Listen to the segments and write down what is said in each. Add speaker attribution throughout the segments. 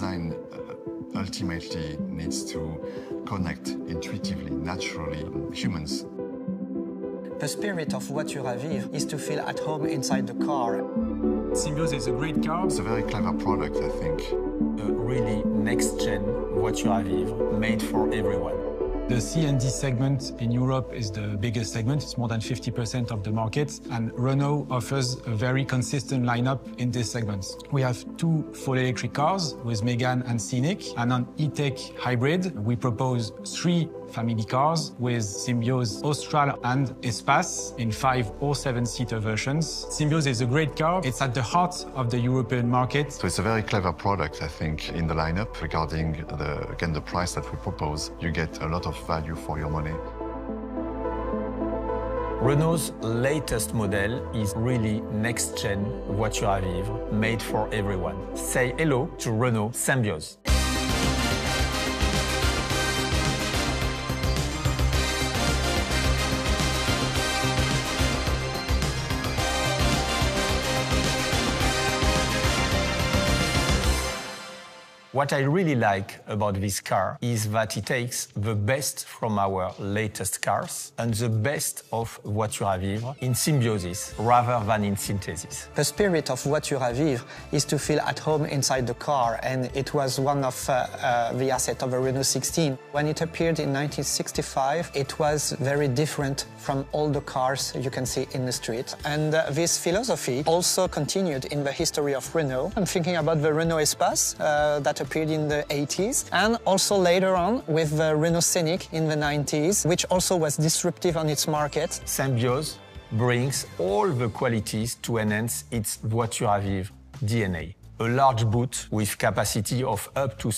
Speaker 1: design ultimately needs to connect intuitively, naturally, humans.
Speaker 2: The spirit of Voiture à Vivre is to feel at home inside the car.
Speaker 3: Symbioz is a great car.
Speaker 1: It's a very clever product, I think.
Speaker 4: A really next-gen Voiture à Vivre, made for everyone.
Speaker 3: The C&D segment in Europe is the biggest segment. It's more than 50% of the market. And Renault offers a very consistent lineup in this segment. We have two full electric cars with Megane and Scenic. And on E-Tech Hybrid, we propose three family cars with Symbioz Austral and Espace in 5 or 7-seater versions. Symbioz is a great car. It's at the heart of the European market.
Speaker 1: So it's a very clever product, I think, in the lineup. Regarding, the price that we propose, you get a lot of value for your money.
Speaker 4: Renault's latest model is really next-gen Voiture à Vivre, made for everyone. Say hello to Renault Symbioz. What I really like about this car is that it takes the best from our latest cars and the best of Voiture à Vivre in symbiosis rather than in synthesis.
Speaker 2: The spirit of Voiture à Vivre is to feel at home inside the car, and it was one of the assets of a Renault 16. When it appeared in 1965, it was very different from all the cars you can see in the street. And this philosophy also continued in the history of Renault. I'm thinking about the Renault Espace that appeared in the 80s, and also later on with the Renault Scenic in the 90s, which also was disruptive on its market.
Speaker 4: Symbioz brings all the qualities to enhance its Voiture à Vivre DNA. A large boot with capacity of up to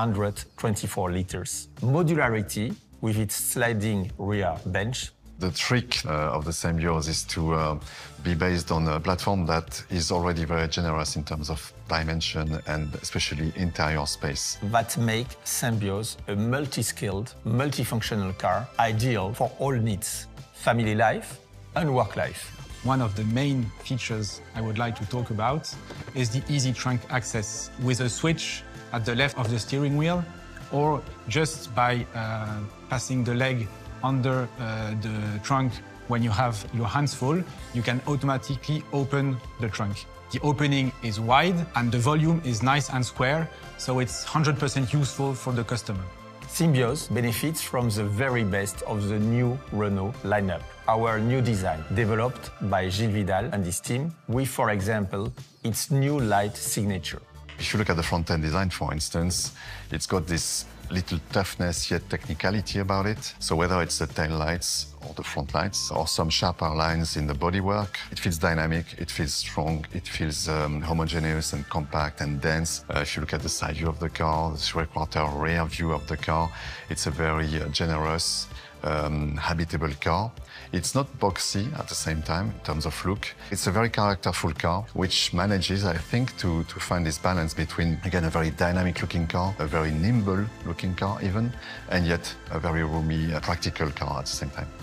Speaker 4: 624 liters. Modularity with its sliding rear bench.
Speaker 1: The trick of the Symbioz is to be based on a platform that is already very generous in terms of dimension and especially interior space.
Speaker 4: That make Symbioz a multi-skilled, multifunctional car, ideal for all needs, family life and work life.
Speaker 3: One of the main features I would like to talk about is the easy trunk access with a switch at the left of the steering wheel, or just by passing the leg under the trunk. When you have your hands full, you can automatically open the trunk. The opening is wide and the volume is nice and square, so it's 100% useful for the customer.
Speaker 4: Symbioz benefits from the very best of the new Renault lineup. Our new design, developed by Gilles Vidal and his team, with, for example, its new light signature.
Speaker 1: If you look at the front-end design, for instance, it's got this little toughness yet technicality about it. So whether it's the tail lights or the front lights or some sharper lines in the bodywork, it feels dynamic, it feels strong, it feels homogeneous and compact and dense. If you look at the side view of the car, the three-quarter rear view of the car, it's a very generous, habitable car. It's not boxy at the same time in terms of look. It's a very characterful car, which manages, I think, to find this balance between, again, a very dynamic-looking car, a very nimble-looking car even, and yet a very roomy, practical car at the same time.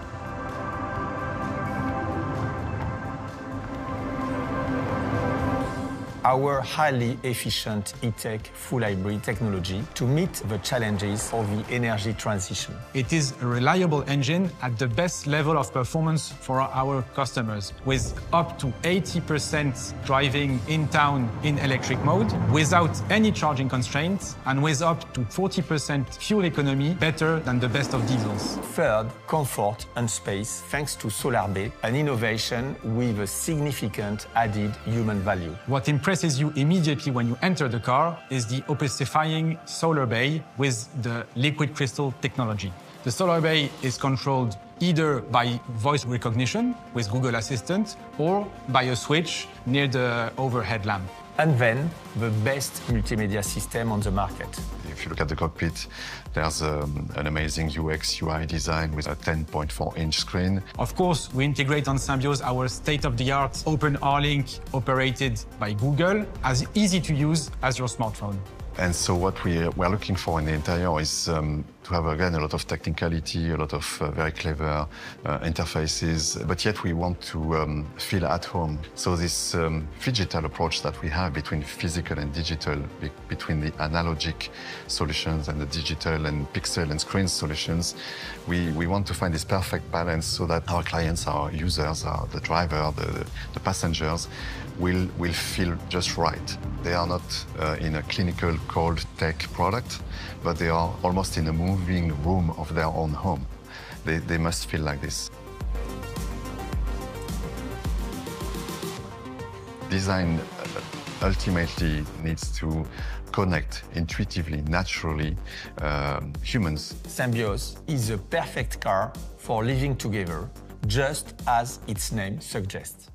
Speaker 4: Our highly efficient E-Tech full hybrid technology to meet the challenges of the energy transition.
Speaker 3: It is a reliable engine at the best level of performance for our customers, with up to 80% driving in town in electric mode, without any charging constraints, and with up to 40% fuel economy, better than the best of diesels.
Speaker 4: Third, comfort and space, thanks to Solar Bay, an innovation with a significant added human value.
Speaker 3: What impresses you immediately when you enter the car is the opacifying Solar Bay with the liquid crystal technology. The Solar Bay is controlled either by voice recognition with Google Assistant or by a switch near the overhead lamp.
Speaker 4: And then, the best multimedia system on the market.
Speaker 1: If you look at the cockpit, there's an amazing UX UI design with a 10.4-inch screen.
Speaker 3: Of course, we integrate on Symbioz our state-of-the-art OpenR-Link operated by Google, as easy to use as your smartphone.
Speaker 1: And so what we're looking for in the interior is to have, again, a lot of technicality, a lot of very clever interfaces, but yet we want to feel at home. So this phygital approach that we have between physical and digital, between the analogic solutions and the digital and pixel and screen solutions, we want to find this perfect balance so that our clients, our users, the driver, the passengers, will feel just right. They are not in a clinical cold tech product, but they are almost in a moving room of their own home. They must feel like this. Design ultimately needs to connect intuitively, naturally, humans.
Speaker 4: Symbioz is a perfect car for living together, just as its name suggests.